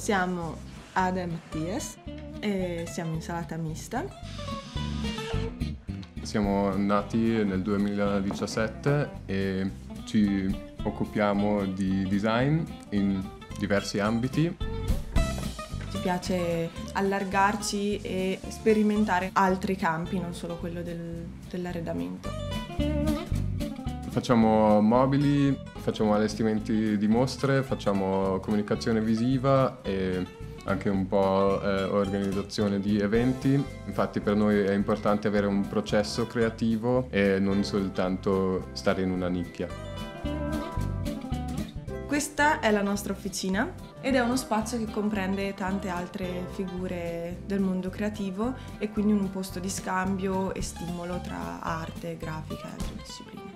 Siamo Ada e Mattias e siamo in salata mista. Siamo nati nel 2017 e ci occupiamo di design in diversi ambiti. Ci piace allargarci e sperimentare altri campi, non solo quello dell'arredamento. Facciamo mobili, facciamo allestimenti di mostre, facciamo comunicazione visiva e anche un po' organizzazione di eventi. Infatti per noi è importante avere un processo creativo e non soltanto stare in una nicchia. Questa è la nostra officina ed è uno spazio che comprende tante altre figure del mondo creativo e quindi un posto di scambio e stimolo tra arte, grafica e altre discipline.